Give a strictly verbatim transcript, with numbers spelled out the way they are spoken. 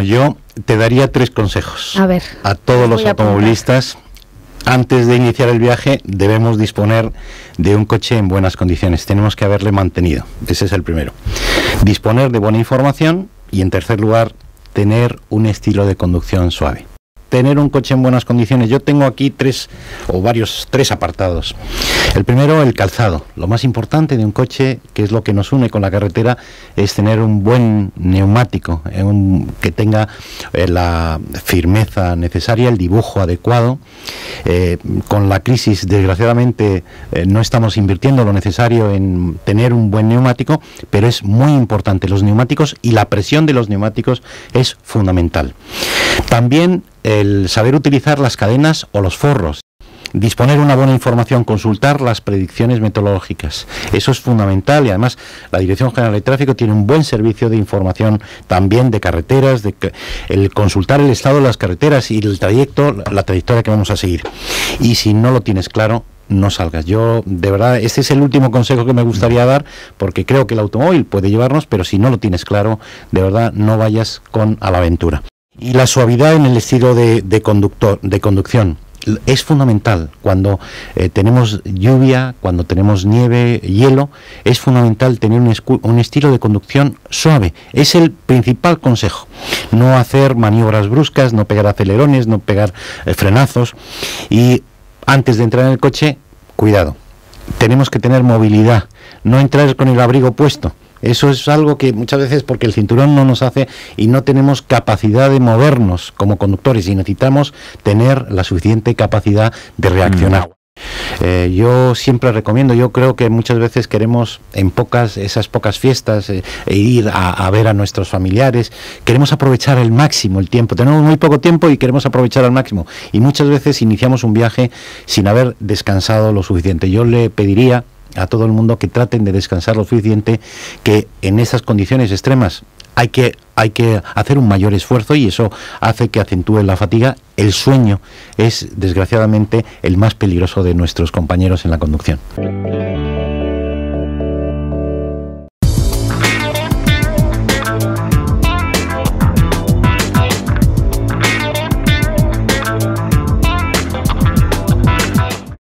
yo te daría tres consejos. A ver, a todos los automovilistas. Antes de iniciar el viaje debemos disponer de un coche en buenas condiciones. Tenemos que haberle mantenido. Ese es el primero. Disponer de buena información y, en tercer lugar, tener un estilo de conducción suave. Tener un coche en buenas condiciones. Yo tengo aquí tres o varios, tres apartados. El primero, el calzado. Lo más importante de un coche, que es lo que nos une con la carretera, es tener un buen neumático, eh, un, que tenga eh, la firmeza necesaria, el dibujo adecuado. Eh, con la crisis, desgraciadamente, eh, no estamos invirtiendo lo necesario en tener un buen neumático, pero es muy importante. Los neumáticos y la presión de los neumáticos es fundamental. También el saber utilizar las cadenas o los forros, disponer una buena información, consultar las predicciones meteorológicas. Eso es fundamental y además la Dirección General de Tráfico tiene un buen servicio de información también de carreteras, de el consultar el estado de las carreteras y el trayecto, la trayectoria que vamos a seguir. Y si no lo tienes claro, no salgas. Yo, de verdad, este es el último consejo que me gustaría dar, porque creo que el automóvil puede llevarnos, pero si no lo tienes claro, de verdad, no vayas con a la aventura. Y la suavidad en el estilo de, de, conductor, de conducción es fundamental. Cuando eh, tenemos lluvia, cuando tenemos nieve, hielo, es fundamental tener un, un estilo de conducción suave. Es el principal consejo. No hacer maniobras bruscas, no pegar acelerones, no pegar eh, frenazos. Y antes de entrar en el coche, cuidado. Tenemos que tener movilidad, no entrar con el abrigo puesto. Eso es algo que muchas veces, porque el cinturón no nos hace y no tenemos capacidad de movernos como conductores y necesitamos tener la suficiente capacidad de reaccionar. Mm. Eh, yo siempre recomiendo, yo creo que muchas veces queremos en pocas, esas pocas fiestas, eh, ir a, a ver a nuestros familiares, queremos aprovechar al máximo el tiempo, tenemos muy poco tiempo y queremos aprovechar al máximo y muchas veces iniciamos un viaje sin haber descansado lo suficiente. Yo le pediría a todo el mundo que traten de descansar lo suficiente, que en esas condiciones extremas hay que, hay que hacer un mayor esfuerzo y eso hace que acentúe la fatiga. El sueño es, desgraciadamente, el más peligroso de nuestros compañeros en la conducción.